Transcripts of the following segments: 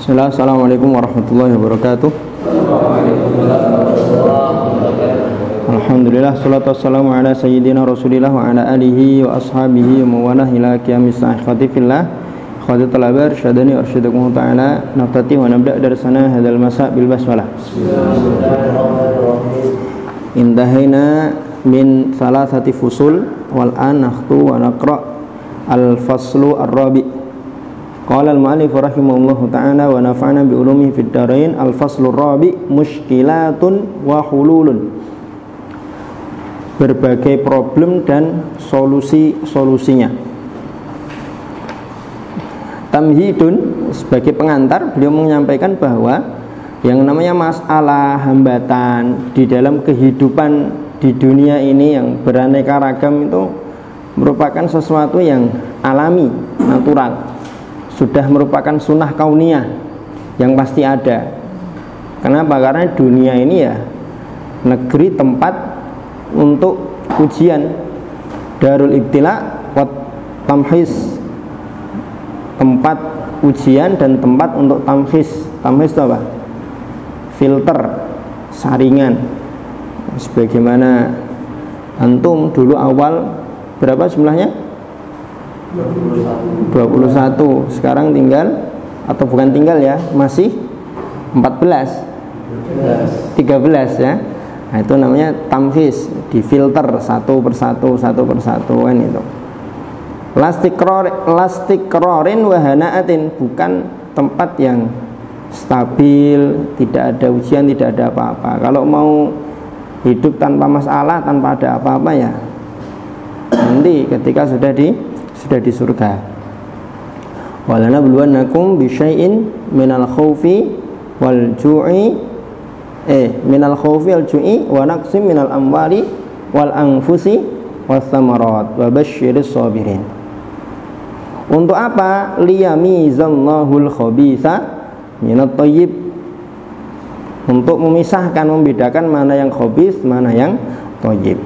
Bismillah, assalamualaikum warahmatullahi wabarakatuh. Alhamdulillah, salatu wassalamu ala sayyidina rasulillah wa ala alihi wa ashabihi wa mawalah ila qiyamis sa'ati fillah. Khadit talabar syadani arsyadakum ta'ala. Naftati wa nabda' dari sana hadal masa' bil basmalah. Intahina min salasati fusul wal an nakhtu wa naqra' al-faslu ar-rabi'. Qala al-mu'allif rahimahullahu ta'ala wa nafa'ana bi ulumihi fid dharain. Al-faslu ar-rabi' mushkilatun wa hululun. Berbagai problem dan solusinya. Tamhidun, sebagai pengantar beliau menyampaikan bahwa yang namanya masalah hambatan di dalam kehidupan di dunia ini yang beraneka ragam itu merupakan sesuatu yang alami, natural. Sudah merupakan sunnah kauniyah yang pasti ada. Kenapa? Karena dunia ini ya negeri tempat untuk ujian, darul ibtila wa tamhis, tempat ujian dan tempat untuk tamhis. Tamhis itu apa? Filter, saringan. Sebagaimana antum dulu awal berapa jumlahnya? 21. Sekarang tinggal, atau bukan tinggal ya, masih 13 ya. Nah, itu namanya tamhis, difilter satu persatu kan itu. Lastikrorin wahanaatin, bukan tempat yang stabil, tidak ada ujian, tidak ada apa-apa. Kalau mau hidup tanpa masalah, tanpa ada apa-apa ya nanti ketika sudah di surga. Walana buluwannakum bisyai'in minal khawfi wal ju'i minal khawfi wal ju'i wa naqsim minal amwali wal anfusi was samarat wa basyiris sabirin. Untuk apa? Liyamizallahul khabitha minat thayyib, untuk memisahkan, membedakan mana yang khabith, mana yang thayyib.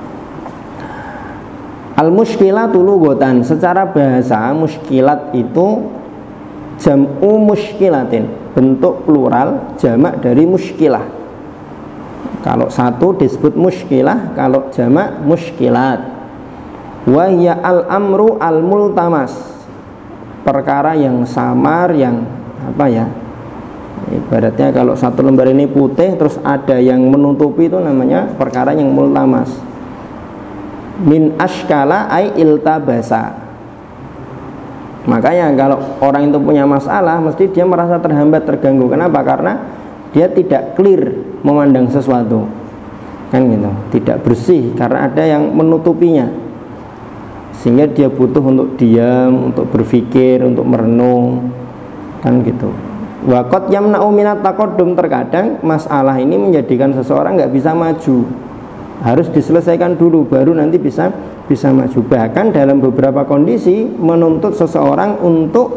Al-mushkilatu lughatan, secara bahasa mushkilat itu jam'u mushkilatin, bentuk plural jamak dari mushkilah. Kalau satu disebut mushkilah, kalau jamak mushkilat. Wa hiya al-amru al-multamas, perkara yang samar, yang apa ya? Ibaratnya kalau satu lembar ini putih terus ada yang menutupi, itu namanya perkara yang multamas. Min ashkala ay iltabasa. Makanya kalau orang itu punya masalah, mesti dia merasa terhambat, terganggu. Kenapa? Karena dia tidak clear memandang sesuatu, kan gitu, tidak bersih karena ada yang menutupinya, sehingga dia butuh untuk diam, untuk berpikir, untuk merenung, kan gitu. Waqad yamna'u minat taqaddum, terkadang masalah ini menjadikan seseorang nggak bisa maju. Harus diselesaikan dulu baru nanti bisa maju. Bahkan dalam beberapa kondisi menuntut seseorang untuk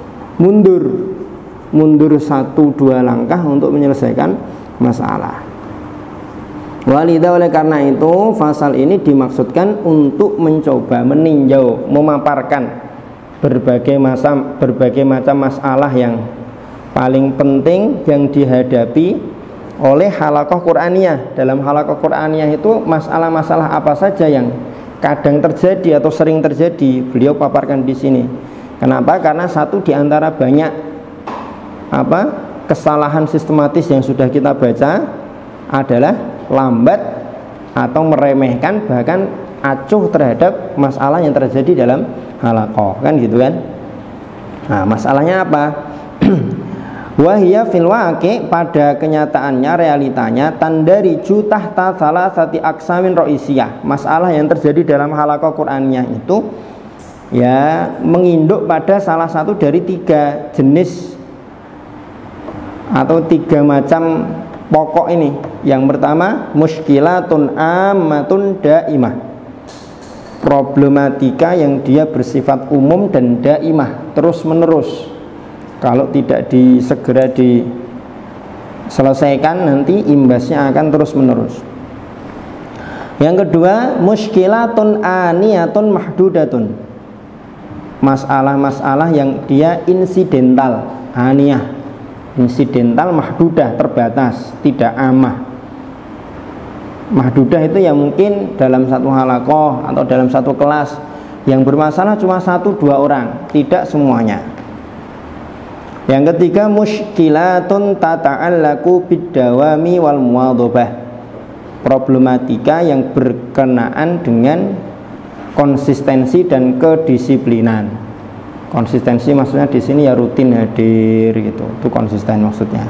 mundur 1-2 langkah untuk menyelesaikan masalah. Walidah, oleh karena itu pasal ini dimaksudkan untuk mencoba meninjau, memaparkan berbagai macam masalah yang paling penting yang dihadapi oleh halaqah Qur'aniyah. Dalam halaqah Qur'aniyah itu masalah-masalah apa saja yang kadang terjadi atau sering terjadi, beliau paparkan di sini. Kenapa? Karena satu di antara banyak kesalahan sistematis yang sudah kita baca adalah lambat atau meremehkan, bahkan acuh terhadap masalah yang terjadi dalam halaqah, kan gitu kan. Nah, masalahnya apa? Wahia fil waqi, pada kenyataannya, realitanya, tandari tahta salasati aksamin ro'isiyah, masalah yang terjadi dalam halaqah Qur'aniyah itu ya menginduk pada salah satu dari 3 jenis atau 3 macam pokok ini. Yang pertama, mushkilatun ammatun daimah, problematika yang dia bersifat umum dan daimah, terus menerus. Kalau tidak segera diselesaikan, nanti imbasnya akan terus menerus. Yang kedua, mushkilatun aniyatun mahdudatun, masalah-masalah yang dia insidental, aniyah, insidental, mahdudah, terbatas, tidak amah. Mahdudah itu ya mungkin dalam satu halaqah atau dalam satu kelas yang bermasalah cuma 1-2 orang, tidak semuanya. Yang ketiga, mushkilatun tata'allaku bid-dawami wal muwadhabah, problematika yang berkenaan dengan konsistensi dan kedisiplinan. Konsistensi maksudnya di sini ya rutin hadir gitu, itu konsisten maksudnya.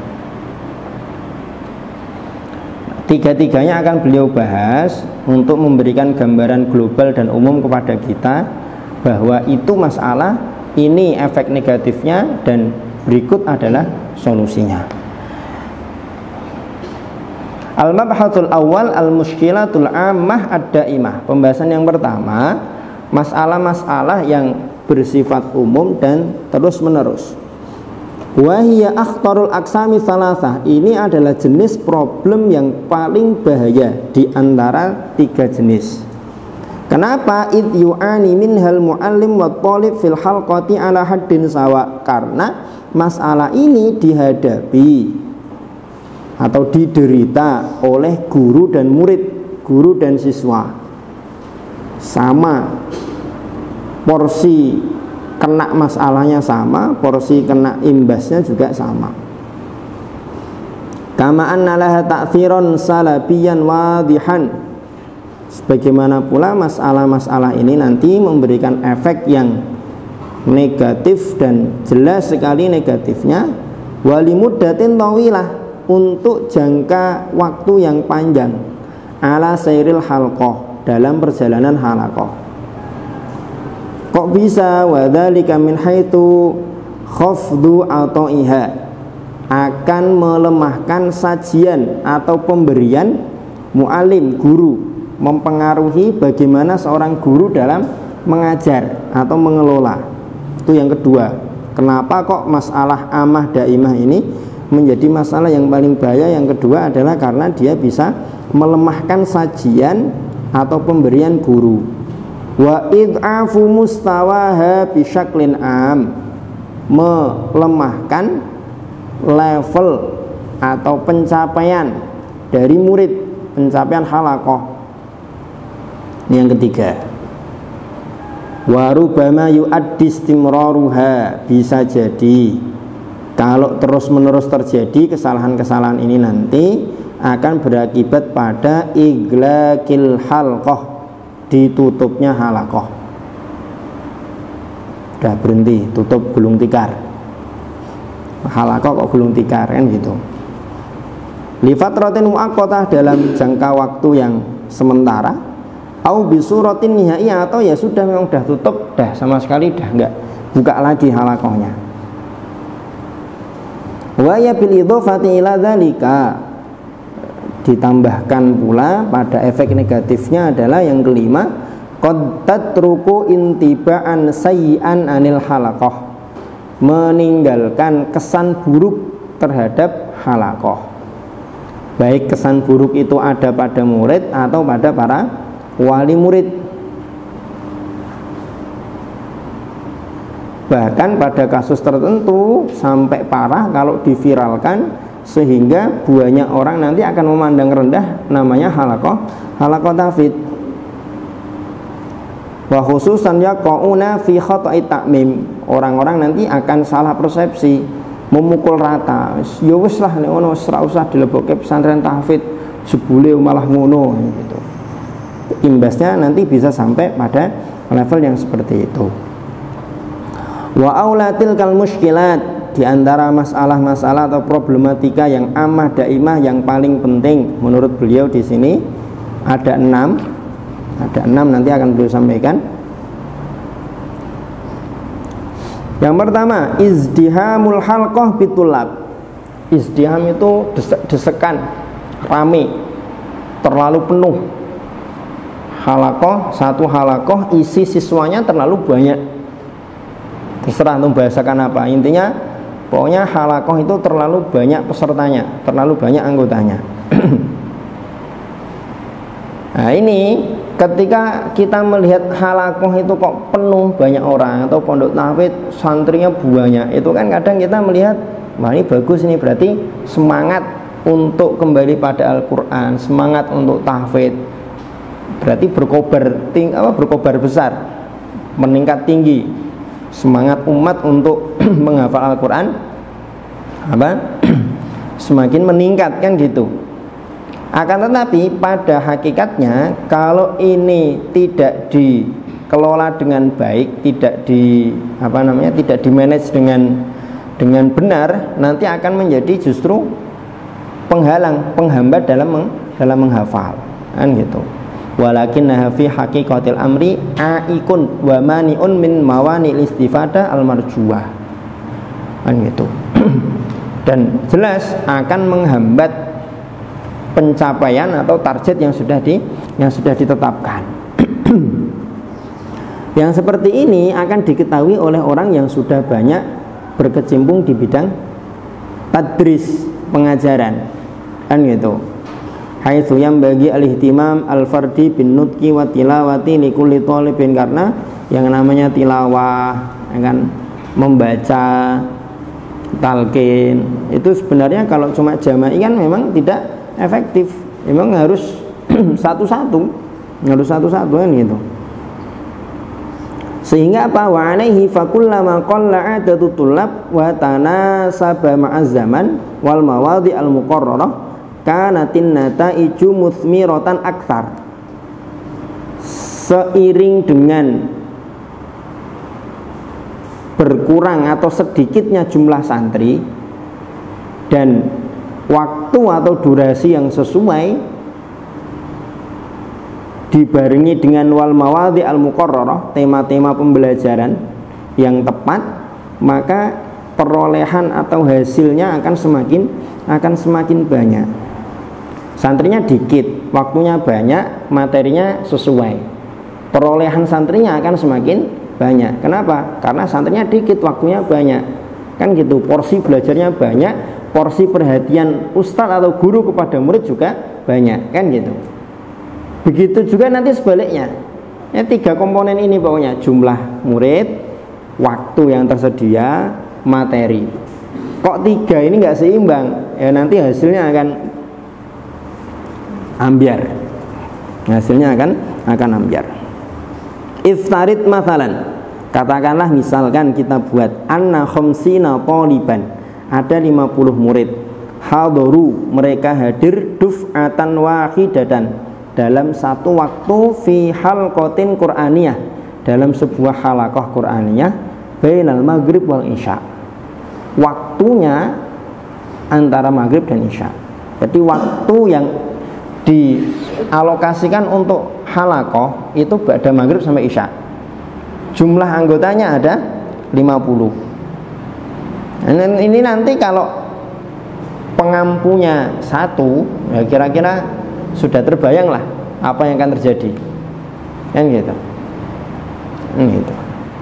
Tiga-tiganya akan beliau bahas untuk memberikan gambaran global dan umum kepada kita bahwa itu masalah, ini efek negatifnya, dan berikut adalah solusinya. Al-mabhatul awal al-mushkilatul ammah ad-daimah. Pembahasan yang pertama, masalah-masalah yang bersifat umum dan terus-menerus. Wahiyya akhtarul aksami salasah. Ini adalah jenis problem yang paling bahaya di antara 3 jenis. Kenapa? Id yu'ani minhal mu'allim wa talib fil halqati ala haddin sawa. Karena masalah ini dihadapi atau diderita oleh guru dan murid, guru dan siswa. Sama, porsi kena masalahnya sama, porsi kena imbasnya juga sama. Kama anna laha ta'thiran salabiyan wadihan. Sebagaimana pula masalah-masalah ini nanti memberikan efek yang negatif dan jelas sekali negatifnya. Walimuddatin tawilah, untuk jangka waktu yang panjang. Ala sairil halqah, dalam perjalanan halaqah. Kok bisa? Wadzalika min haitsu khafdu ataiha, akan melemahkan sajian atau pemberian mu'alim, guru, mempengaruhi bagaimana seorang guru dalam mengajar atau mengelola. Itu yang kedua. Kenapa kok masalah amah daimah ini menjadi masalah yang paling bahaya? Yang kedua adalah karena dia bisa melemahkan sajian atau pemberian guru. Wa id'afu mustawaha bisyaklin am, melemahkan level atau pencapaian dari murid, pencapaian halaqah. Ini yang ketiga. Wa rubbama yu'addi istimraruha, bisa jadi kalau terus-menerus terjadi kesalahan-kesalahan ini nanti akan berakibat pada iglaqil halqah, ditutupnya halaqah. Udah berhenti, tutup gulung tikar. Halaqah kok gulung tikar kan gitu. Li fatratin muaqqatah, dalam jangka waktu yang sementara, au bisuratin nihaiyah, atau ya sudah memang udah tutup, dah sama sekali dah enggak buka lagi halaqahnya. Wa ya bil idhofati ila dzalika, ditambahkan pula pada efek negatifnya adalah yang kelima, qad tatruku intiba'an sayyi'an anil halaqah, meninggalkan kesan buruk terhadap halaqah. Baik kesan buruk itu ada pada murid atau pada para wali murid. Bahkan pada kasus tertentu sampai parah kalau diviralkan, sehingga banyak orang nanti akan memandang rendah namanya halaqah tafid. Wa khususan yaqauna fi khata'i ta'mim, orang-orang nanti akan salah persepsi, memukul rata. Ya wis lah nek ngono ora usah dilebokke pesantren tahfidz, jebule malah ngono gitu. Imbasnya nanti bisa sampai pada level yang seperti itu. Wa aulatil kal muskilat, di antara masalah-masalah atau problematika yang amah daimah yang paling penting menurut beliau di sini ada 6. Ada 6 nanti akan beliau sampaikan. Yang pertama, izdihamul halqah bitulab. Izdiham itu desekan, rame, terlalu penuh. Halaqah, satu halaqah isi siswanya terlalu banyak. Terserah untuk bahasakan apa. Intinya pokoknya halaqah itu terlalu banyak pesertanya, terlalu banyak anggotanya. Nah ini ketika kita melihat halakoh itu kok penuh banyak orang, atau pondok tahfidz santrinya banyak, itu kan kadang kita melihat, wah ini bagus, ini berarti semangat untuk kembali pada Al-Quran, semangat untuk tahfidz, berarti berkobar besar, meningkat tinggi, semangat umat untuk menghafal Al-Quran semakin meningkat, kan gitu. Akan tetapi pada hakikatnya kalau ini tidak dikelola dengan baik, tidak tidak dimanage dengan benar, nanti akan menjadi justru penghambat dalam menghafal, kan gitu. Walakinnaha fi haqiqatil amri aikun wa maniun min mawani istifadah al marjuah, kan gitu. Dan jelas akan menghambat pencapaian atau target yang sudah ditetapkan. Yang seperti ini akan diketahui oleh orang yang sudah banyak berkecimpung di bidang tadris, pengajaran, kan gitu. Haitsu yang bagi al-ihtimam al-fardi bin nutqi wa tilawati likulli thalibin, karena yang namanya tilawah, kan, membaca, talqin, itu sebenarnya kalau cuma jama'i kan memang tidak efektif, memang harus satu-satu kan gitu. Sehingga apa? Wa alaihi fakullama qalla adatu tullab wa tanasaba ma'az zaman wal mawadhi al muqarrarah kanatin nataiju muthmiratan aktsar. Seiring dengan berkurang atau sedikitnya jumlah santri dan waktu atau durasi yang sesuai dibarengi dengan wal mawadhi al muqarrarah, tema-tema pembelajaran yang tepat, maka perolehan atau hasilnya akan semakin banyak. Santrinya dikit, waktunya banyak, materinya sesuai, perolehan santrinya akan semakin banyak. Kenapa? Karena santrinya dikit, waktunya banyak, kan gitu. Porsi belajarnya banyak, porsi perhatian ustadz atau guru kepada murid juga banyak, kan gitu. Begitu juga nanti sebaliknya. Ya, 3 komponen ini pokoknya, jumlah murid, waktu yang tersedia, materi. Kok 3 ini nggak seimbang, ya nanti hasilnya akan ambyar. Hasilnya akan ambyar. Iftarid mathalan, katakanlah misalkan kita buat anna khamsina thaliban, ada 50 murid, hadaru, mereka hadir duf'atan wahidatan, dalam satu waktu, fi halqatin qur'aniyah, dalam sebuah halaqah qur'aniyah, bainal maghrib wal isya, waktunya antara maghrib dan isya. Jadi waktu yang dialokasikan untuk halaqah itu pada maghrib sampai isya. Jumlah anggotanya ada 50. Dan ini nanti kalau pengampunya 1, ya kira-kira sudah terbayang lah apa yang akan terjadi, kan gitu. Gitu.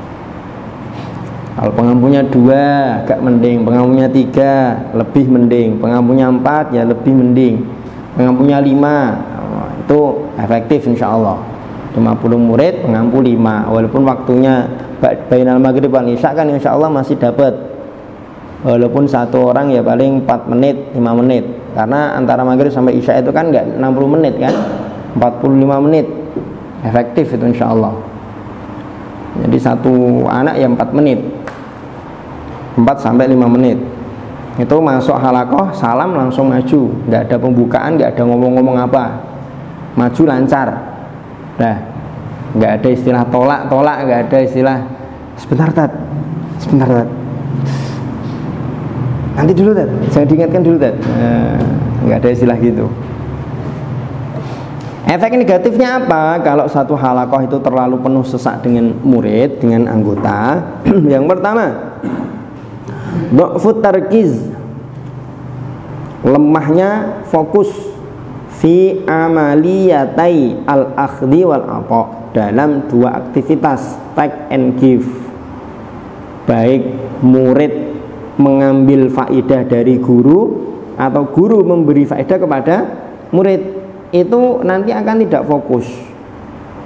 Kalau pengampunya 2 agak mending, pengampunya 3 lebih mending, pengampunya 4 ya lebih mending, pengampunya 5 itu efektif insya Allah. 50 murid pengampu 5, walaupun waktunya bainal maghrib wal isya kan insya Allah masih dapat, walaupun satu orang ya paling 4 menit 5 menit, karena antara maghrib sampai isya itu kan enggak 60 menit kan, 45 menit efektif itu insya Allah. Jadi satu anak ya 4 menit, 4 sampai 5 menit itu masuk halaqah, salam langsung maju, nggak ada pembukaan, nggak ada ngomong-ngomong apa, maju lancar. Nah, nggak ada istilah tolak, nggak ada istilah sebentar tat, nanti dulu tat, saya diingatkan dulu tat, nggak ada istilah gitu. Efek negatifnya apa kalau satu halaqah itu terlalu penuh sesak dengan murid, dengan anggota? Yang pertama, dha'fut tarkiz, lemahnya fokus, fi amaliyatai al-akhdhi wal ata, dalam 2 aktivitas take and give, baik murid mengambil faedah dari guru atau guru memberi faedah kepada murid, itu nanti akan tidak fokus.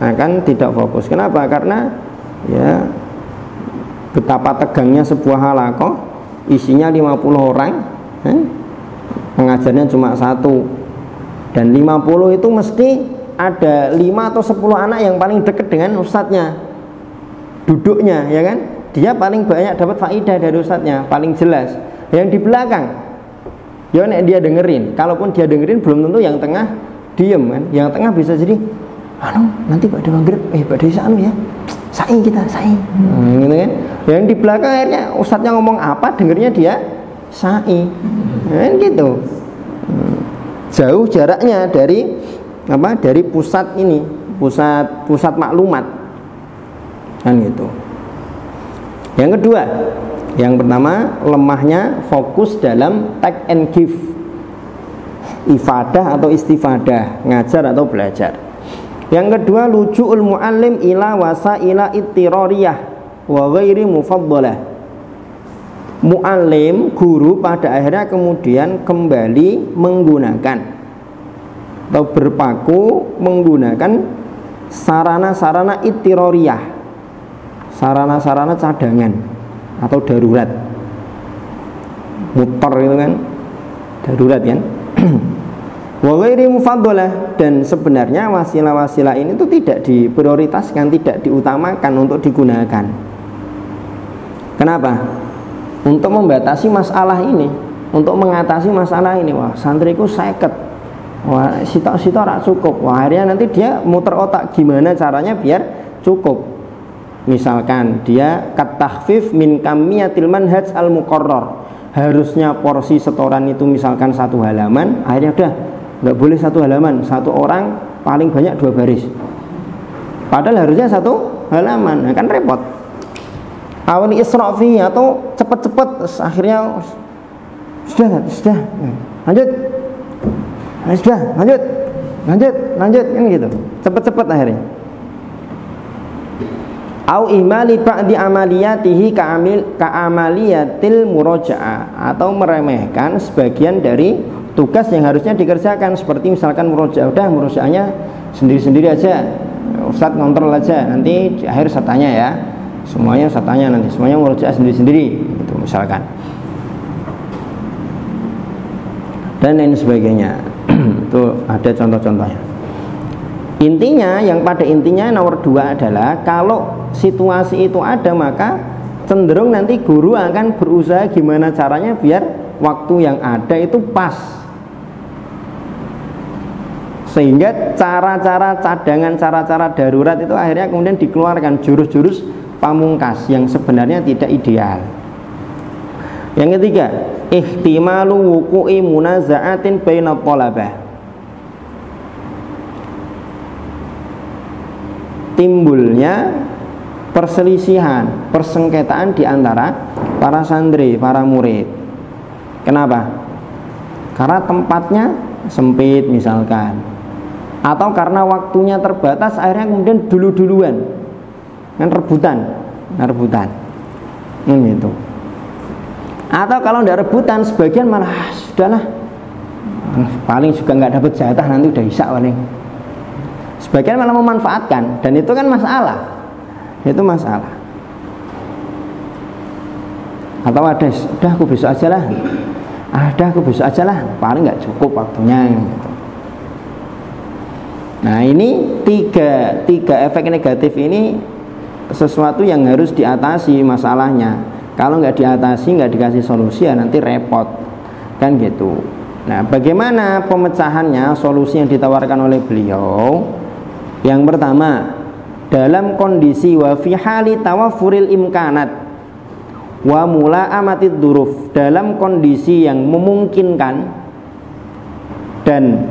akan tidak fokus. Kenapa? Karena ya betapa tegangnya sebuah halaqah, isinya 50 orang, pengajarnya cuma satu, dan 50 itu mesti ada 5 atau 10 anak yang paling dekat dengan ustadznya, duduknya, ya kan? Dia paling banyak dapat faidah dari ustadznya, paling jelas. Yang di belakang, ya nek dia dengerin, kalaupun dia dengerin belum tentu yang tengah diem kan, yang tengah bisa jadi, nanti pada maghrib, pada isya ya, saing kita, saing, gitu kan? Yang di belakang akhirnya ustadznya ngomong apa, dengernya dia saing, kan gitu. Jauh jaraknya dari apa? Dari pusat ini, pusat maklumat, kan gitu. Yang kedua, yang pertama lemahnya fokus dalam take and give, ifadah atau istifadah, ngajar atau belajar. Yang kedua, luju'ul mu'allim ila wasaila ittirariyah wa ghairi mufaddalah. Mu'allim, guru pada akhirnya kemudian kembali menggunakan atau berpaku menggunakan sarana-sarana ittirariyah, sarana-sarana cadangan atau darurat. Muter itu kan darurat kan. Wa ghairi mufaddalah, dan sebenarnya wasilah-wasilah ini itu tidak diprioritaskan, tidak diutamakan untuk digunakan. Kenapa? Untuk membatasi masalah ini, untuk mengatasi masalah ini. Wah, santriku 50. Wah, sitok-sitok rak cukup. Wah, akhirnya nanti dia muter otak gimana caranya biar cukup. Misalkan dia katakhfif min kamiyatil manhaj al-muqarrar, harusnya porsi setoran itu misalkan 1 halaman, akhirnya udah nggak boleh 1 halaman, 1 orang paling banyak 2 baris, padahal harusnya 1 halaman. Nah, kan repot. Awali israfi atau cepet-cepet, akhirnya sudah lanjut, sudah lanjut kan gitu, cepet-cepet akhirnya. Au imali ba'di amaliyatihi ka'amaliyatil muraja'ah, atau meremehkan sebagian dari tugas yang harusnya dikerjakan, seperti misalkan muraja'ah, udah muraja'ahnya sendiri-sendiri aja, ustadz ngontrol aja, nanti di akhir saya tanya ya, semuanya saya tanya nanti, semuanya muraja'ah sendiri-sendiri gitu misalkan, dan lain sebagainya. Itu ada contoh-contohnya. Intinya, yang pada intinya nomor 2 adalah kalau situasi itu ada, maka cenderung nanti guru akan berusaha gimana caranya biar waktu yang ada itu pas, sehingga cara-cara cadangan, cara-cara darurat itu akhirnya kemudian dikeluarkan, jurus-jurus pamungkas yang sebenarnya tidak ideal. Yang ketiga, ihtimalu wuqu'i munaza'atin bainat thalabah, timbulnya perselisihan, persengketaan di antara para santri, para murid. Kenapa? Karena tempatnya sempit misalkan, atau karena waktunya terbatas, akhirnya kemudian duluan kan rebutan gitu. Atau kalau tidak rebutan, sebagian malah sudahlah, paling juga nggak dapat jatah, nanti udah isya paling. Sebagian malah memanfaatkan, dan itu kan masalah, itu masalah. Atau ada, udah aku besok aja lah, paling nggak cukup waktunya gitu. Nah, ini tiga efek negatif ini sesuatu yang harus diatasi masalahnya. Kalau nggak diatasi, nggak dikasih solusi, ya nanti repot kan gitu. Nah, bagaimana pemecahannya? Solusi yang ditawarkan oleh beliau, yang pertama, dalam kondisi wa fi hali tawaffuril imkanat wa mula'amatid duruf, dalam kondisi yang memungkinkan dan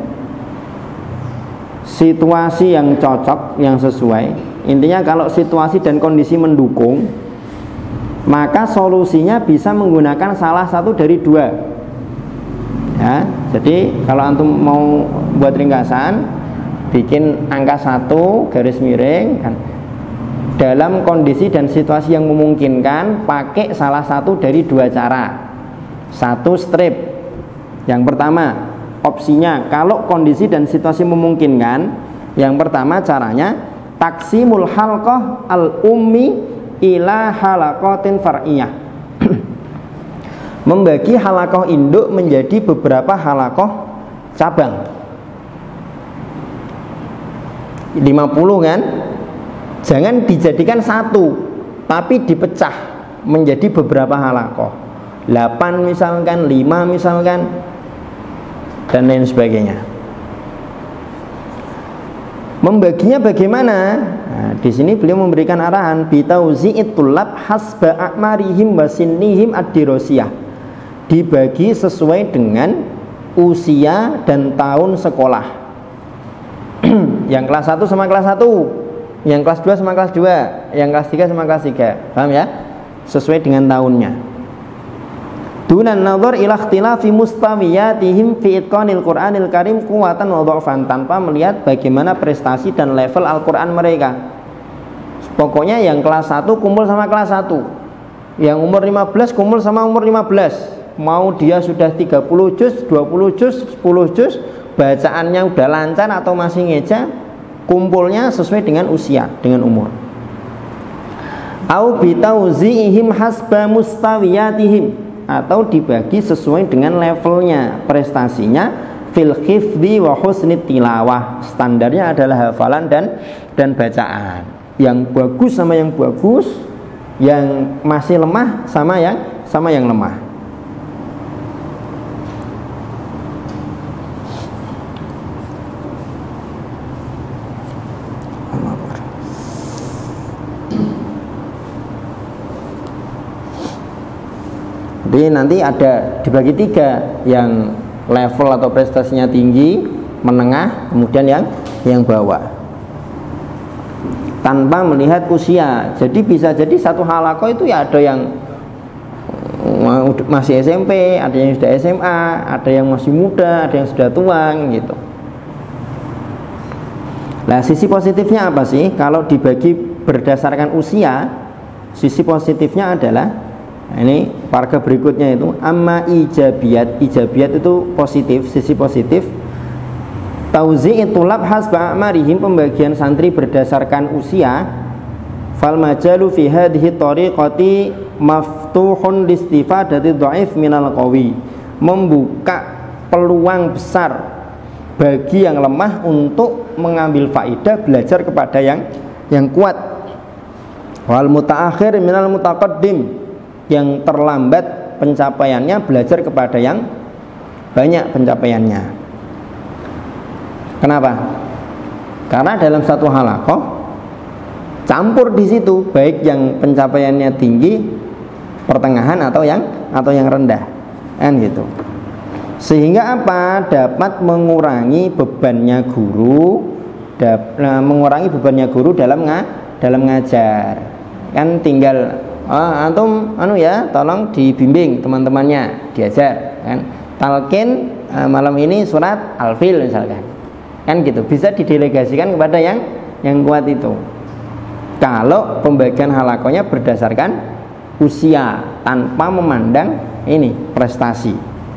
situasi yang cocok, yang sesuai. Intinya kalau situasi dan kondisi mendukung, maka solusinya bisa menggunakan salah satu dari 2 ya. Jadi kalau antum mau buat ringkasan, bikin angka 1 garis miring kan, dalam kondisi dan situasi yang memungkinkan, pakai salah satu dari 2 cara. 1 strip. Yang pertama, opsinya kalau kondisi dan situasi memungkinkan, yang pertama caranya taksimul halqah al-ummi ila halaqatin far'iyah. Membagi halaqah induk menjadi beberapa halaqah cabang. 50 kan? Jangan dijadikan satu, tapi dipecah menjadi beberapa halaqah. 8 misalkan, 5 misalkan, dan lain sebagainya. Membaginya bagaimana? Nah, di sini beliau memberikan arahan bitauzi'it tulab hasba a'marihim wa sinnihim ad-dirasiyah. Dibagi sesuai dengan usia dan tahun sekolah. Yang kelas 1 sama kelas 1, yang kelas 2 sama kelas 2, yang kelas 3 sama kelas 3. Paham ya? Sesuai dengan tahunnya. Dunan nazar ila ikhtilafi mustawiyatihim fi itqanil Qur'anil Karim quwwatan wa dha'fan, tanpa melihat bagaimana prestasi dan level Al-Qur'an mereka. Pokoknya yang kelas 1 kumpul sama kelas 1. Yang umur 15 kumpul sama umur 15. Mau dia sudah 30 juz, 20 juz, 10 juz, bacaannya udah lancar atau masih ngeja, kumpulnya sesuai dengan usia, dengan umur. Au bitauzi'ihim hasba mustawiyatihim, atau dibagi sesuai dengan levelnya, prestasinya, fil hifdzi wa husnit tilawah. Standarnya adalah hafalan dan bacaan. Yang bagus sama yang bagus, yang masih lemah sama yang lemah. Jadi nanti ada dibagi 3, yang level atau prestasinya tinggi, menengah, kemudian yang bawah, tanpa melihat usia. Jadi bisa jadi satu halaqah itu ya ada yang masih SMP, ada yang sudah SMA, ada yang masih muda, ada yang sudah tua gitu. Nah, sisi positifnya apa sih? Kalau dibagi berdasarkan usia, sisi positifnya adalah ini paragraf berikutnya itu amma ijabiyat. Ijabiyat itu positif, sisi positif. Tauzi'it tulab hasba a'marihim, pembagian santri berdasarkan usia. Fal majalu fi hadhihi tariqati maftuhun listifadati dhaif minal qawi. Membuka peluang besar bagi yang lemah untuk mengambil faidah, belajar kepada yang kuat. Wal mutaakhir minal mutaqaddim, yang terlambat pencapaiannya belajar kepada yang banyak pencapaiannya. Kenapa? Karena dalam satu halaqah campur di situ, baik yang pencapaiannya tinggi, pertengahan atau yang rendah, kan gitu. Sehingga apa? Dapat mengurangi bebannya guru, mengurangi bebannya guru dalam ngajar. Kan tinggal antum tolong dibimbing teman-temannya, diajar kan. Talqin malam ini surat Al-Fil misalkan. Kan gitu, bisa didelegasikan kepada yang kuat itu. Kalau pembagian halaqahnya berdasarkan usia tanpa memandang ini prestasi.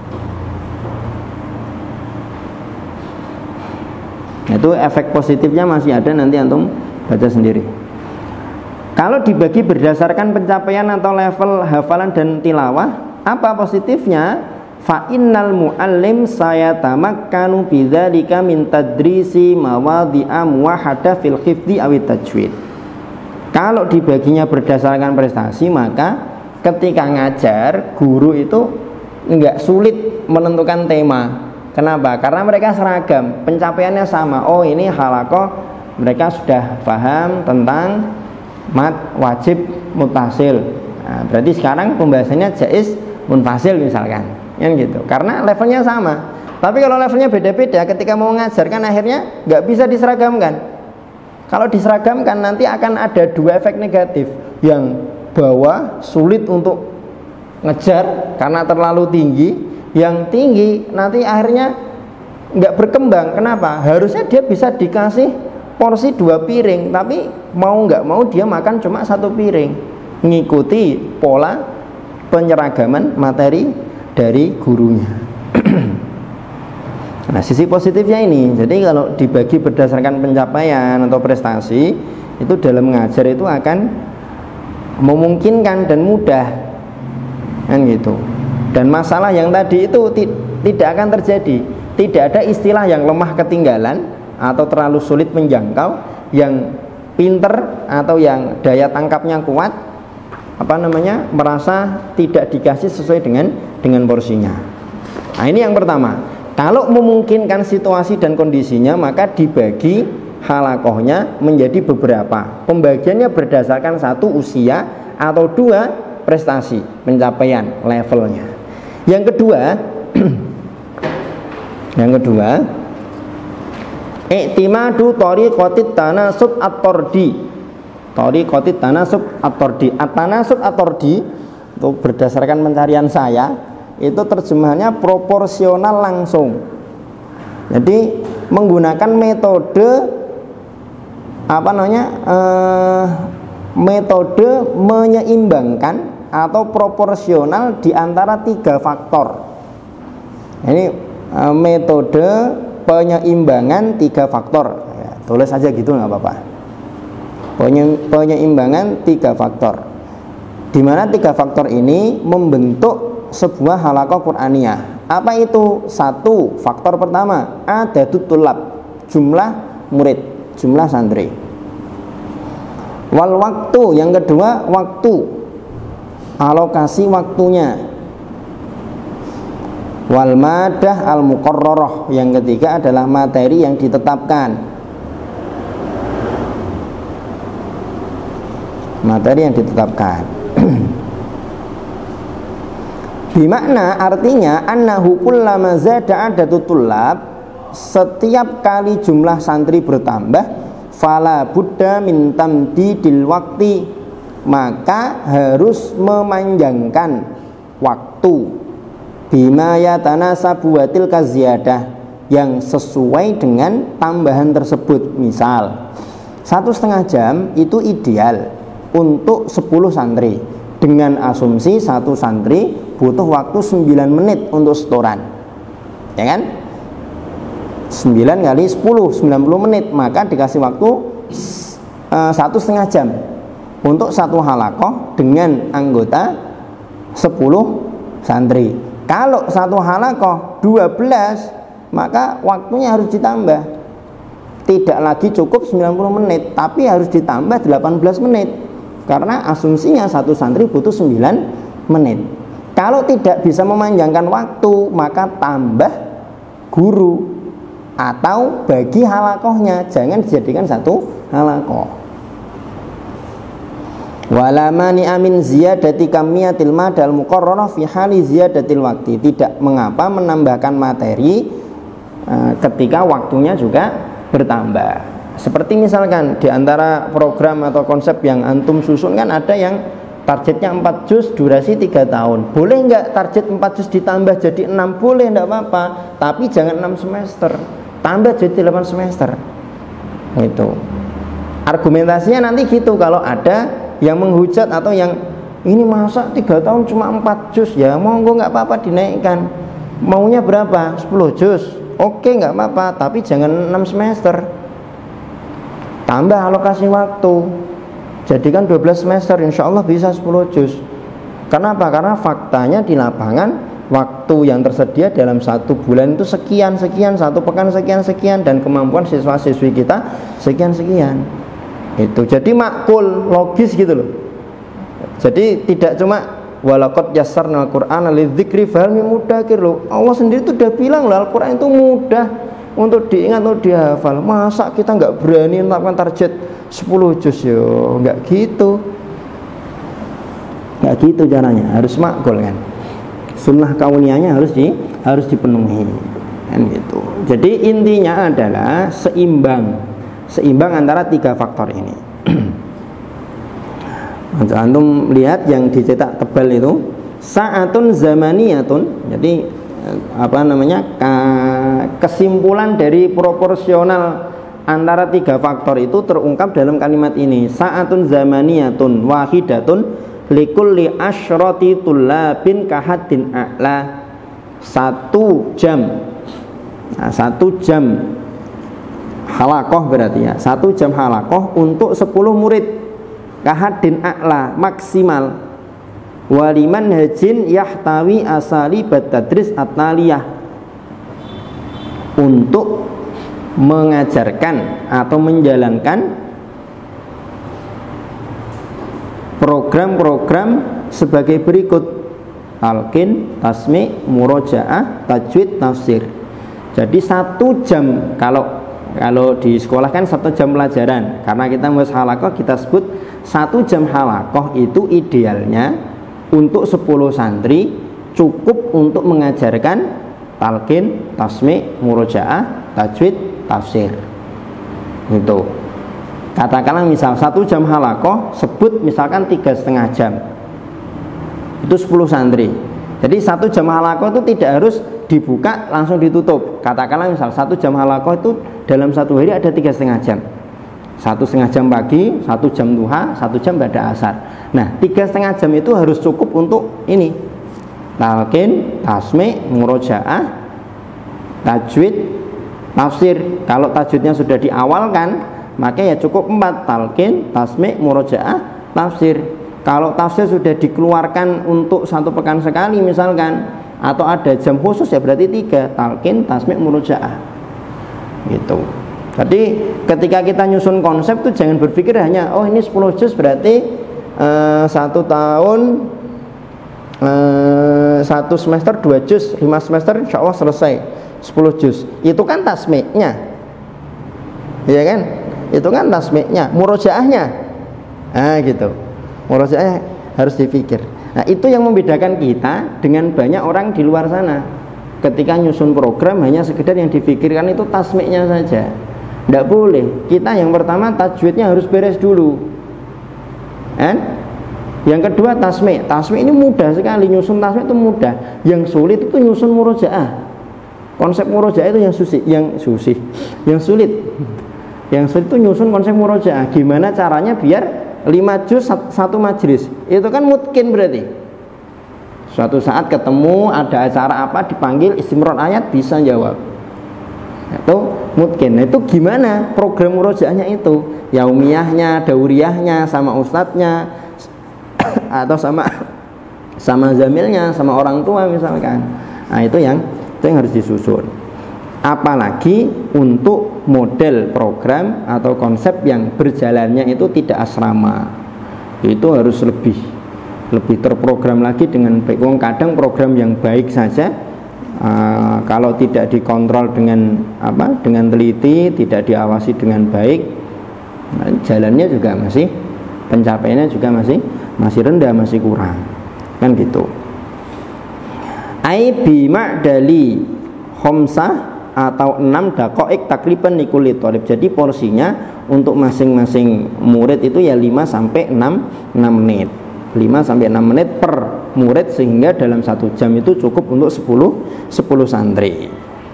Itu efek positifnya masih ada, nanti antum baca sendiri. Kalau dibagi berdasarkan pencapaian atau level hafalan dan tilawah, apa positifnya? Fa innal muallim sayatamakkanu bidzalika min tadrisi mawadhi'a muwahhada fil hifdzi awit tajwid. Kalau dibaginya berdasarkan prestasi, maka ketika ngajar guru itu enggak sulit menentukan tema. Kenapa? Karena mereka seragam, pencapaiannya sama. Oh, ini halaqah mereka sudah paham tentang mat wajib mutasil. Nah, berarti sekarang pembahasannya jaiz munfasil misalkan, yang gitu. Karena levelnya sama. Tapi kalau levelnya beda-beda, ketika mau ngajarkan akhirnya nggak bisa diseragamkan. Kalau diseragamkan nanti akan ada dua efek negatif. Yang bawah sulit untuk ngejar karena terlalu tinggi. Yang tinggi nanti akhirnya nggak berkembang. Kenapa? Harusnya dia bisa dikasih porsi 2 piring, tapi mau nggak mau dia makan cuma 1 piring, mengikuti pola penyeragaman materi dari gurunya. Nah, sisi positifnya ini, jadi kalau dibagi berdasarkan pencapaian atau prestasi, itu dalam mengajar itu akan memungkinkan dan mudah, kan gitu. Dan masalah yang tadi itu tidak akan terjadi. Tidak ada istilah yang lemah ketinggalan atau terlalu sulit menjangkau, yang pinter atau yang daya tangkapnya kuat merasa tidak dikasih sesuai dengan porsinya. Nah, ini yang pertama. Kalau memungkinkan situasi dan kondisinya, maka dibagi halakohnya menjadi beberapa. Pembagiannya berdasarkan satu, usia, atau dua, prestasi, pencapaian, levelnya. Yang kedua, i'timadu thariqatit tanasub at-tardi. Thariqatit tanasub at-tardi. At-tanasub at-tardi itu berdasarkan pencarian saya, itu terjemahannya proporsional langsung. Jadi menggunakan metode metode menyeimbangkan atau proporsional di antara tiga faktor. Ini metode penyeimbangan tiga faktor. Ya, tulis aja gitu nggak apa-apa. Penyeimbangan tiga faktor, di mana tiga faktor ini membentuk sebuah halaqah Qur'aniyah. Apa itu? Satu, faktor pertama, adadut tulab, jumlah murid, jumlah santri. Wal waktu, yang kedua waktu, alokasi waktunya. Wal madah al muqarrarah, yang ketiga adalah materi yang ditetapkan. Materi yang ditetapkan. Bimakna, artinya annahu kullama zada adadut tullab, setiap kali jumlah santri bertambah, fala buddha min tamdidil waqti, maka harus memanjangkan waktu, bima yatanasabu wa tilka ziyadah, yang sesuai dengan tambahan tersebut. Misal 1,5 jam itu ideal untuk 10 santri, dengan asumsi satu santri butuh waktu 9 menit untuk setoran, ya kan? 9 kali 10, 90 menit, maka dikasih waktu 1,5 jam untuk satu halaqah dengan anggota 10 santri. Kalau satu halaqah 12, maka waktunya harus ditambah. Tidak lagi cukup 90 menit, tapi harus ditambah 18 menit, karena asumsinya satu santri butuh 9 menit. Kalau tidak bisa memanjangkan waktu, maka tambah guru atau bagi halaqahnya, jangan dijadikan satu halaqah. Wala mani'a min ziyadati kamiyatil madal muqarrarah fi hali ziyadatil waqti. Tidak mengapa menambahkan materi ketika waktunya juga bertambah. Seperti misalkan di antara program atau konsep yang antum susun kan ada yang targetnya 4 juz, durasi 3 tahun. Boleh nggak target 4 juz ditambah jadi 6? Boleh, enggak apa-apa. Tapi jangan 6 semester, tambah jadi 8 semester. Itu argumentasinya nanti gitu. Kalau ada yang menghujat atau yang ini masa 3 tahun cuma 4 juz, ya monggo nggak apa-apa dinaikkan. Maunya berapa? 10 juz. Oke, nggak apa-apa, tapi jangan 6 semester. Tambah alokasi waktu, jadikan 12 semester, insya Allah bisa 10 juz. Kenapa? Karena faktanya di lapangan waktu yang tersedia dalam 1 bulan itu sekian, satu pekan sekian, dan kemampuan siswa-siswi kita sekian. Itu jadi makul, logis gitu loh. Jadi tidak cuma walaqad yassarnal Qur'ana lidzikri fahal min muddakir loh. Allah sendiri itu udah bilang loh, Al-Qur'an itu mudah untuk diingat, untuk dihafal. Masa kita nggak berani menetapkan target 10 juz? Yo, nggak gitu caranya. Harus makul kan, sunnah kauniyahnya harus dipenuhi kan gitu. Jadi intinya adalah seimbang antara 3 faktor ini. Antum lihat yang dicetak tebal itu sa'atun zamaniyatun. Jadi kesimpulan dari proporsional antara 3 faktor itu terungkap dalam kalimat ini, sa'atun zamaniyatun wahidatun likulli asyrati tullabin kahaddin a'la. 1 jam Nah, 1 jam halakoh berarti ya, 1 jam halakoh untuk 10 murid kahadin a'la maksimal waliman hajin yahtawi asali batadris at-taliyah, untuk mengajarkan atau menjalankan program-program sebagai berikut: talqin, tasmi', murojaah, tajwid, tafsir. Jadi 1 jam, kalau di sekolah kan 1 jam pelajaran, karena kita mau halakoh kita sebut 1 jam halakoh itu idealnya untuk 10 santri cukup untuk mengajarkan talqin, tasmi', murojaah, tajwid, tafsir. Itu katakanlah misal 1 jam halakoh sebut misalkan 3,5 jam, itu 10 santri. Jadi 1 jam halakoh itu tidak harus dibuka langsung ditutup. Katakanlah misal 1 jam halakoh itu dalam 1 hari ada 3,5 jam, 1,5 jam pagi, 1 jam duha, 1 jam ba'da asar. Nah 3,5 jam itu harus cukup untuk ini: talqin, tasmi', murojaah, tajwid, tafsir. Kalau tajwidnya sudah diawalkan, maka ya cukup 4: talqin, tasmi', murojaah, tafsir. Kalau tafsir sudah dikeluarkan untuk 1 pekan sekali misalkan, atau ada jam khusus, ya berarti 3: talqin, tasmi', murojaah. Gitu. Jadi ketika kita nyusun konsep tuh jangan berpikir hanya oh ini 10 juz berarti 1 tahun 1 semester 2 juz, 5 semester insya Allah selesai 10 juz. Itu kan tasmi'-nya, ya kan? Itu kan tasmi'-nya, murojaahnya. Nah gitu, murojaahnya harus dipikir. Nah itu yang membedakan kita dengan banyak orang di luar sana. Ketika nyusun program hanya sekedar yang dipikirkan itu tasmi'-nya saja. Tidak boleh. Kita yang pertama tajwidnya harus beres dulu, kan? Yang kedua tasmi'. Tasmi' ini mudah sekali, nyusun tasmi' itu mudah. Yang sulit itu nyusun murojaah. Konsep murojaah itu yang sulit. Yang sulit itu nyusun konsep murojaah. Gimana caranya biar 5 juz 1 majelis. Itu kan mungkin berarti. Suatu saat ketemu ada acara apa dipanggil istimror ayat bisa jawab. Itu mungkin. Nah, itu gimana program murojaahnya itu? Yaumiyahnya, dauriyahnya sama ustadznya atau sama zamilnya, sama orang tua misalkan. Nah, itu yang harus disusun. Apalagi untuk model program atau konsep yang berjalannya itu tidak asrama, itu harus lebih terprogram lagi dengan baik. Kadang program yang baik saja kalau tidak dikontrol dengan teliti, tidak diawasi dengan baik, jalannya juga masih, pencapaiannya juga masih rendah, masih kurang, kan gitu. Ai bi ma'dali khomsah atau 6 daqaiq takriban likuli thalib. Jadi porsinya untuk masing-masing murid itu ya 5 sampai 6 menit. 5 sampai 6 menit per murid, sehingga dalam 1 jam itu cukup untuk 10 santri.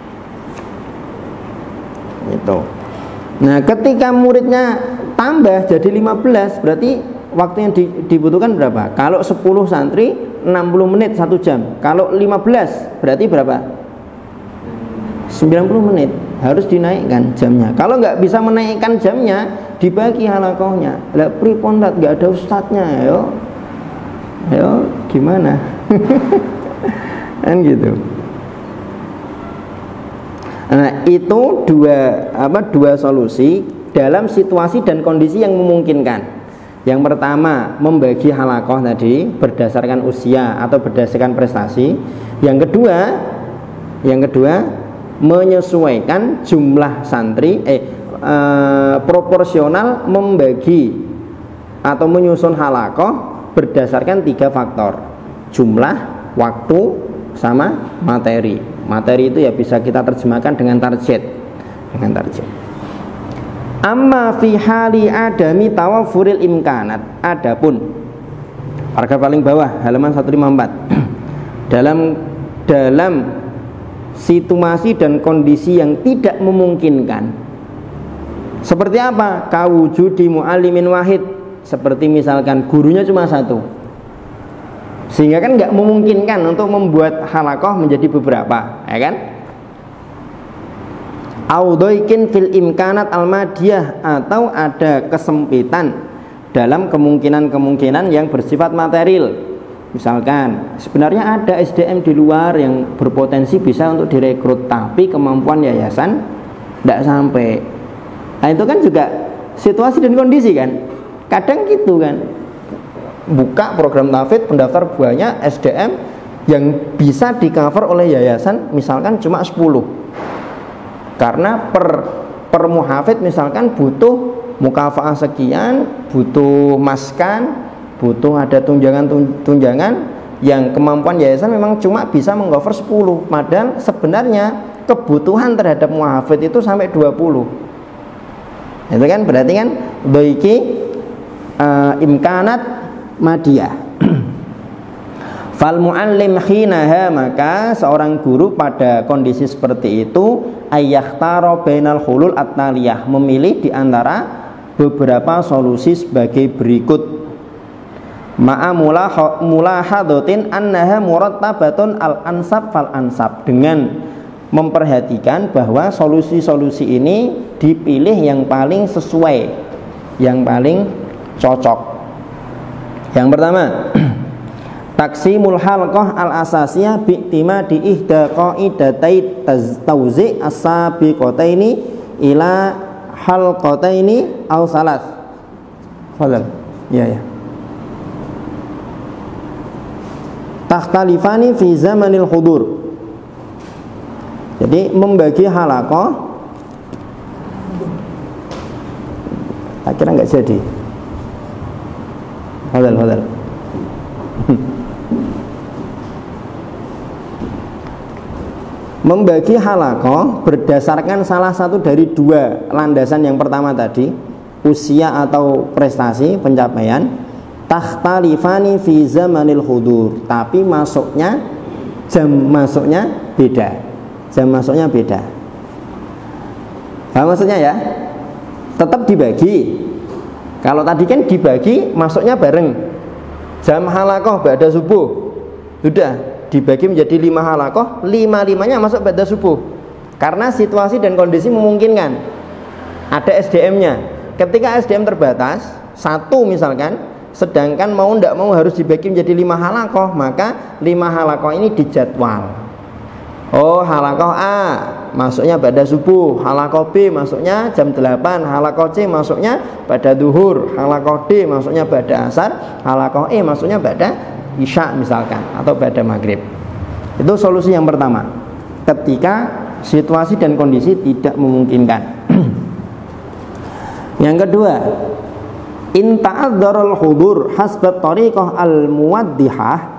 Itu. Nah, ketika muridnya tambah jadi 15, berarti waktu yang dibutuhkan berapa? Kalau 10 santri 60 menit 1 jam. Kalau 15 berarti berapa? 90 menit. Harus dinaikkan jamnya. Kalau nggak bisa menaikkan jamnya, dibagi halakohnya. Lah pripun nggak ada ustadznya, Ayo gimana? Kan gitu. Nah, itu dua solusi dalam situasi dan kondisi yang memungkinkan. Yang pertama, membagi halakoh tadi berdasarkan usia atau berdasarkan prestasi. Yang kedua, menyesuaikan jumlah santri proporsional membagi atau menyusun halakoh berdasarkan 3 faktor: jumlah, waktu, sama materi. Materi itu ya bisa kita terjemahkan dengan target. Amma fi hali adami tawafuril imkanat. Adapun paragraf paling bawah halaman 154. Dalam situasi dan kondisi yang tidak memungkinkan. Seperti apa? Kawujudi muallimin wahid. Seperti misalkan gurunya cuma 1, sehingga kan nggak memungkinkan untuk membuat halakoh menjadi beberapa, ya kan? Audhoikin fil imkanat al-madiyah, atau ada kesempitan dalam kemungkinan-kemungkinan yang bersifat material. Misalkan sebenarnya ada SDM di luar yang berpotensi bisa untuk direkrut, tapi kemampuan yayasan tidak sampai. Nah itu kan juga situasi dan kondisi kan. Kadang gitu kan, buka program tahfidz, pendaftar banyak, SDM yang bisa di cover oleh yayasan misalkan cuma 10. Karena per muhafidz misalkan butuh mukafaah sekian, butuh maskan, butuh ada tunjangan yang kemampuan yayasan memang cuma bisa mengcover 10. Padahal sebenarnya kebutuhan terhadap muhafidz itu sampai 20. Itu kan berarti kan doiki imkanat madiyah. Fal muallim khinaha, maka seorang guru pada kondisi seperti itu ayyahtaro bainal hulul at-taliyah, memilih di antara beberapa solusi sebagai berikut. Ma'a mulahadatin annaha murattabatun al-ansab fal ansab, dengan memperhatikan bahwa solusi-solusi ini dipilih yang paling sesuai, yang paling cocok. Yang pertama, taksimul halqah al-asasiyah bi'timadi ihda qaidatai tawzi' as-sabiqataini ila halqataini aw salas. Fadal. Ya. Takhtalifani fi zamanil hudur. Jadi membagi halaqah, akhirnya nggak jadi. Fadal. Membagi halaqah berdasarkan salah satu dari dua landasan yang pertama tadi, usia atau prestasi pencapaian. Takhtalifani fi zamanil hudur, tapi jam masuknya beda. Paham maksudnya ya? Tetap dibagi. Kalau tadi kan dibagi masuknya bareng. Jam halaqah ba'da subuh, sudah dibagi menjadi 5 halaqah, 5-5-nya masuk ba'da subuh. Karena situasi dan kondisi memungkinkan. Ada SDM-nya. Ketika SDM terbatas, 1 misalkan, sedangkan tidak mau harus dibagi menjadi 5 halaqah, maka 5 halaqah ini dijadwal. Oh, halaqah A masuknya pada subuh, halaqah B masuknya jam 8, halaqah C masuknya pada duhur, halaqah D masuknya pada asar, halaqah E masuknya pada isya misalkan, atau pada maghrib. Itu solusi yang pertama ketika situasi dan kondisi tidak memungkinkan. Yang kedua, in ta'adzarul hudur hasbat tariqah al-muwaddihah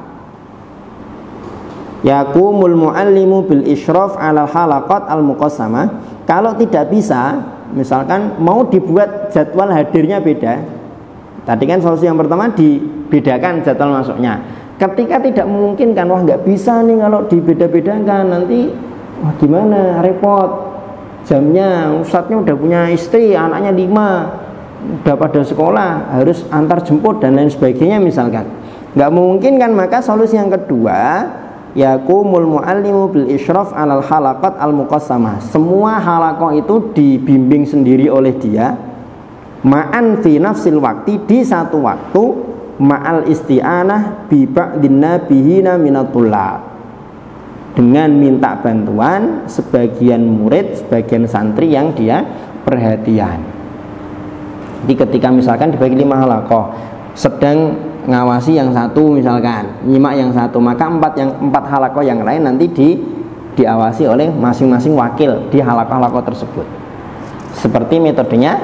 yakumul muallimu bil isyraf ala halaqat al-muqassamah. Kalau tidak bisa, misalkan mau dibuat jadwal hadirnya beda. Tadi kan solusi yang pertama dibedakan jadwal masuknya. Ketika tidak memungkinkan, wah nggak bisa nih kalau dibeda-bedakan, nanti wah gimana, repot jamnya, ustadznya udah punya istri, anaknya 5, udah pada sekolah, harus antar jemput dan lain sebagainya misalkan. Nggak memungkinkan, maka solusi yang kedua, yakumul muallimu bil isyraf alal halaqat al muqassamah. Semua halaqah itu dibimbing sendiri oleh dia, ma'an fi nafsil waktu, di satu waktu, ma'al isti'anah bi ba'din nabihina minatullah, dengan minta bantuan sebagian murid, sebagian santri yang dia perhatian. Jadi ketika misalkan dibagi 5 halaqah, sedang ngawasi yang satu misalkan, nyimak yang satu, maka 4 halaqah yang lain nanti diawasi oleh masing-masing wakil di halaqah-halaqah tersebut. Seperti metodenya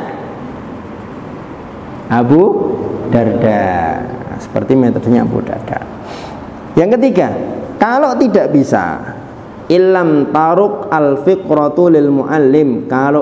Abu Darda. Yang ketiga, kalau tidak bisa, illam taruk al-fiqratu lil muallim, kalau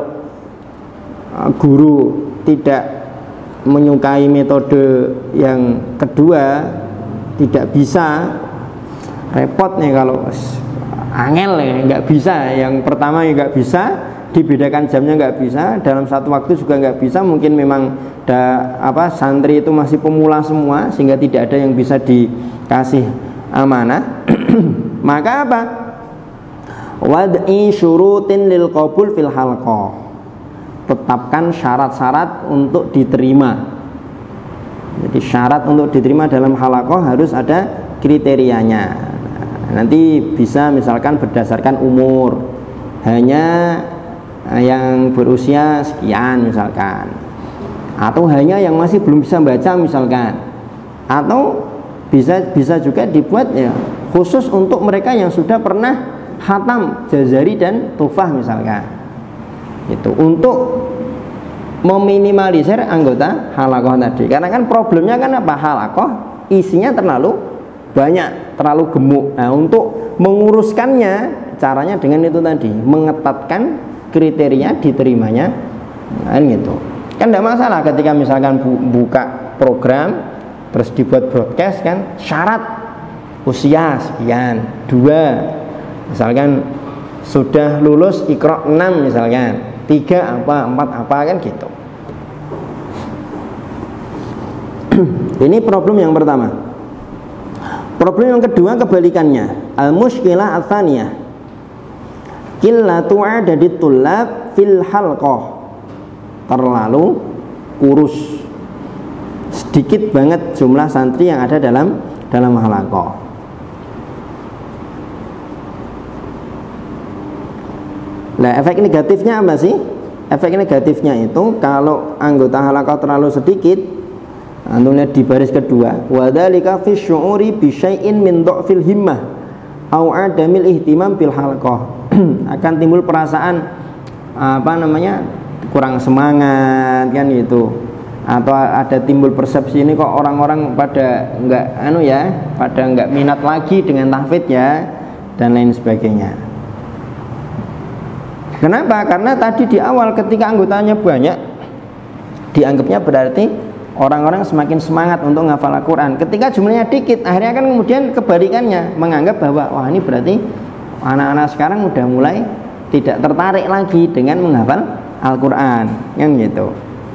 guru tidak menyukai metode yang kedua, tidak bisa, repot nih kalau angel ya, nggak bisa. Yang pertama ya nggak bisa, dibedakan jamnya nggak bisa, dalam satu waktu juga nggak bisa, mungkin memang santri itu masih pemula semua sehingga tidak ada yang bisa dikasih amanah. Maka apa? Wad'i syurutin lil qabul fil halqah, tetapkan syarat-syarat untuk diterima. Jadi syarat untuk diterima dalam halaqah harus ada kriterianya. Nanti bisa misalkan berdasarkan umur, hanya yang berusia sekian misalkan, atau hanya yang masih belum bisa baca misalkan, atau bisa juga dibuat ya khusus untuk mereka yang sudah pernah khatam jazari dan tufah misalkan. Itu untuk meminimalisir anggota halaqah tadi. Karena kan problemnya kan apa? Halaqah isinya terlalu banyak, terlalu gemuk. Nah, untuk menguruskannya caranya dengan itu tadi, mengetatkan kriteria diterimanya, kan gitu. Kan tidak masalah ketika misalkan buka program terus dibuat broadcast kan, syarat usia sekian, 2 misalkan sudah lulus Iqra 6 misalkan, 3 apa, 4 apa, kan gitu. Ini problem yang pertama. Problem yang kedua kebalikannya, al-mushkilah ats-tsaniyah, qillatu adadit tullab fil halqah, terlalu kurus, sedikit banget jumlah santri yang ada dalam halaqah. Nah, efek negatifnya apa sih? Efek negatifnya itu kalau anggota halaqah terlalu sedikit, antum lihat di baris kedua, wa dzalika fi syu'uri bi syai'in min dha'fil himmah au adamil ihtimam bil halaqah. Akan timbul perasaan kurang semangat kan gitu, atau ada timbul persepsi ini kok orang-orang pada nggak minat lagi dengan tahfidz ya, dan lain sebagainya. Kenapa? Karena tadi di awal ketika anggotanya banyak, dianggapnya berarti orang-orang semakin semangat untuk menghafal Al-Quran. Ketika jumlahnya dikit, akhirnya kan kemudian kebalikannya, menganggap bahwa wah ini berarti anak-anak sekarang udah mulai tidak tertarik lagi dengan menghafal Al-Quran, yang gitu.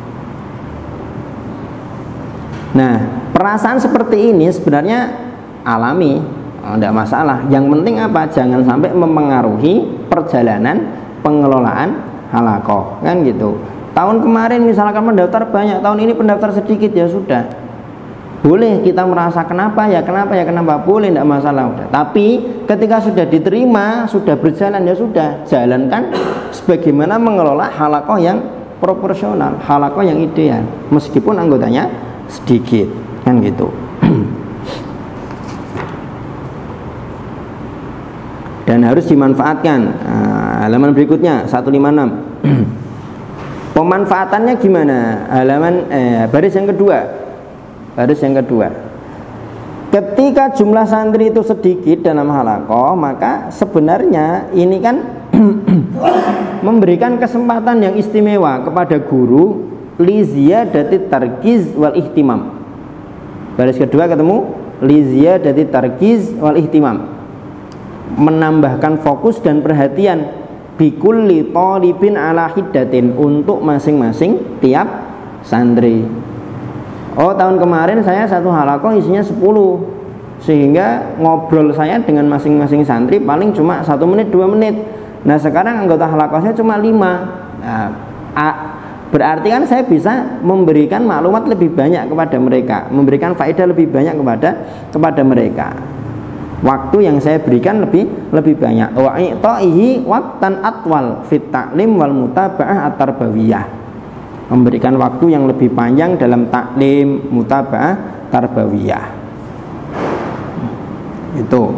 Nah, perasaan seperti ini sebenarnya alami, tidak masalah. Yang penting apa? Jangan sampai mempengaruhi perjalanan pengelolaan halaqah, kan gitu. Tahun kemarin misalkan pendaftar banyak, tahun ini pendaftar sedikit, ya sudah, boleh kita merasa kenapa, boleh, tidak masalah udah. Tapi ketika sudah diterima, sudah berjalan, ya sudah, jalankan sebagaimana mengelola halaqah yang proporsional, halaqah yang ideal, meskipun anggotanya sedikit, kan gitu. Dan harus dimanfaatkan. Halaman berikutnya 156. Pemanfaatannya gimana? Baris yang kedua. Ketika jumlah santri itu sedikit dalam halaqah, maka sebenarnya ini kan memberikan kesempatan yang istimewa kepada guru li ziyadati tarkiz wal ihtimam. Baris kedua ketemu li ziyadati tarkiz wal ihtimam, menambahkan fokus dan perhatian bikulli talibin ala hiddatin, untuk masing-masing tiap santri. Oh, tahun kemarin saya satu halaqah isinya 10, sehingga ngobrol saya dengan masing-masing santri paling cuma 1 menit 2 menit. Nah, sekarang anggota halaqahnya cuma 5. Berarti kan saya bisa memberikan maklumat lebih banyak kepada mereka, memberikan faedah lebih banyak kepada mereka. Waktu yang saya berikan lebih banyak. Wa i'ta'ihi waqtan atwal fit ta'lim wal mutaba'ah at-tarbawiyah, memberikan waktu yang lebih panjang dalam taklim, mutaba'ah, tarbawiyah. Itu.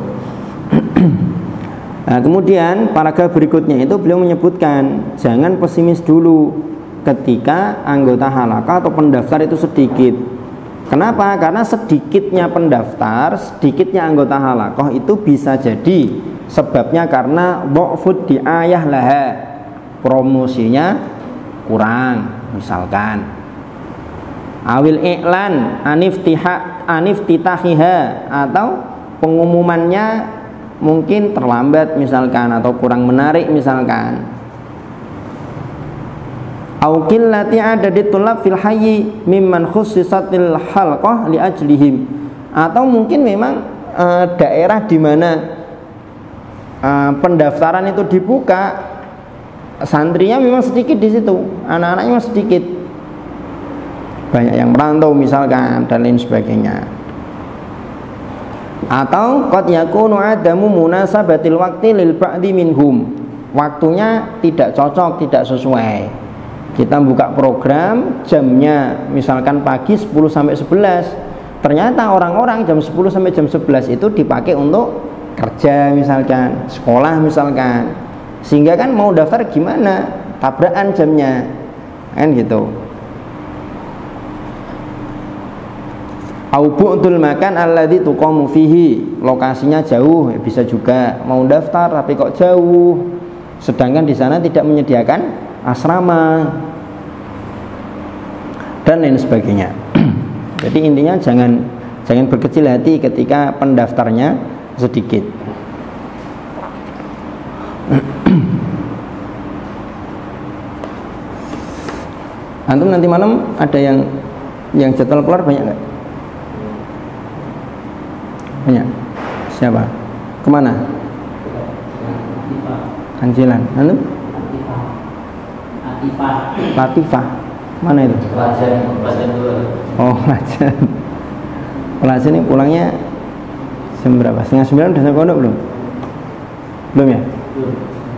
Nah, kemudian paragraf berikutnya itu beliau menyebutkan jangan pesimis dulu ketika anggota halaqah atau pendaftar itu sedikit. Kenapa? Karena sedikitnya pendaftar, sedikitnya anggota halaqah itu bisa jadi sebabnya karena dha'fud di'ayah laha, promosinya kurang misalkan, awil i'lan aniftitahiha, atau pengumumannya mungkin terlambat misalkan, atau kurang menarik misalkan, au qillati adadit tulab fil hayyi mimman khussisatil halqah li ajlihim, atau mungkin memang daerah di mana pendaftaran itu dibuka, santrinya memang sedikit di situ, anak-anaknya memang sedikit, banyak yang merantau misalkan dan lain sebagainya. Atau qad yakunu adamu munasabatil waqti lil ba'di minhum, waktunya tidak cocok, tidak sesuai. Kita buka program jamnya misalkan pagi 10 sampai 11, ternyata orang-orang jam 10 sampai jam 11 itu dipakai untuk kerja misalkan, sekolah misalkan, sehingga kan mau daftar gimana, tabrakan jamnya kan gitu. Au bu'dul makan alladzi tuqamu fihi, lokasinya jauh, bisa juga mau daftar tapi kok jauh, sedangkan di sana tidak menyediakan asrama dan lain sebagainya. Jadi intinya jangan berkecil hati ketika pendaftarnya sedikit. Antum nanti malam ada yang jadwal keluar banyak nggak? Banyak. Siapa? Kemana? Kancilan. Antum? Latifah. Mana itu? Pelajaran 2. Oh, pelajaran. Pelajaran ini pulangnya jam berapa? 8:30 udah sampai pondok belum? Belum ya? Belum.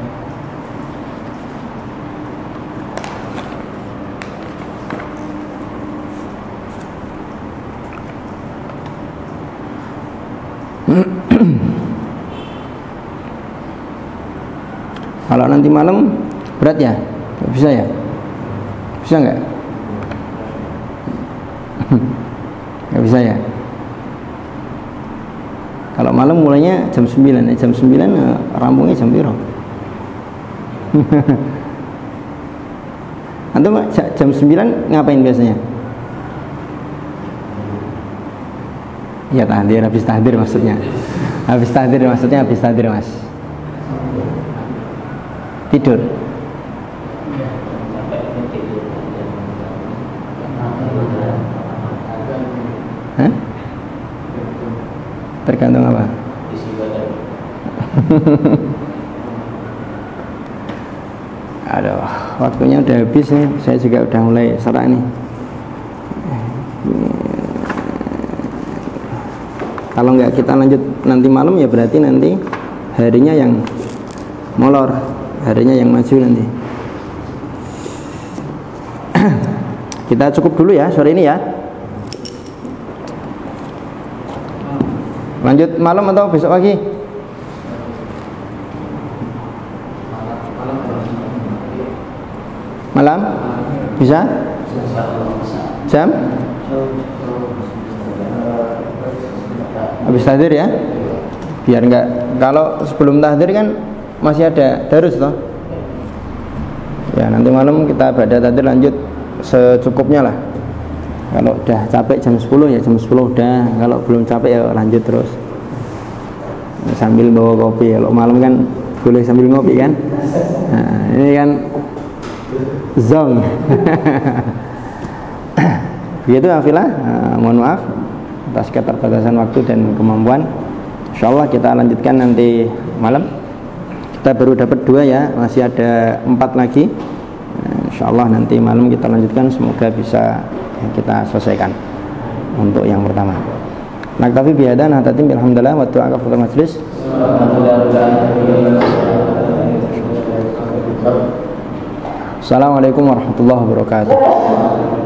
Kalau nanti malam berat ya? Gak bisa ya? Bisa nggak? Gak bisa ya? Kalau malam mulainya jam 9, jam 9 rampungnya jam berapa? Antum jam 9 ngapain biasanya? Ya tahdir, habis tahdir maksudnya. Habis tahdir maksudnya habis tahdir mas. Tidur. Hah? Tergantung apa? Aduh, waktunya udah habis nih. Saya juga udah mulai serak nih. Kalau nggak kita lanjut nanti malam ya berarti nanti harinya yang molor, harinya yang maju nanti. Kita cukup dulu ya sore ini ya. Lanjut malam atau besok pagi? Malam? Bisa? Jam? Habis tahdir ya, biar enggak, kalau sebelum tahdir kan masih ada darus toh ya, nanti malam kita pada tahdir lanjut secukupnya lah. Kalau udah capek jam 10 ya jam 10 udah, kalau belum capek ya lanjut terus sambil bawa kopi. Kalau malam kan boleh sambil ngopi kan, nah, ini kan zong. Begitu Afilah, mohon maaf atas keterbatasan waktu dan kemampuan. Insyaallah kita lanjutkan nanti malam. Kita baru dapat 2 ya, masih ada 4 lagi. Insyaallah nanti malam kita lanjutkan, semoga bisa kita selesaikan untuk yang pertama. Naktafi bihadza, nahtatim bilhamdulillah wa du'a kafatul majlis. Assalamualaikum warahmatullahi wabarakatuh.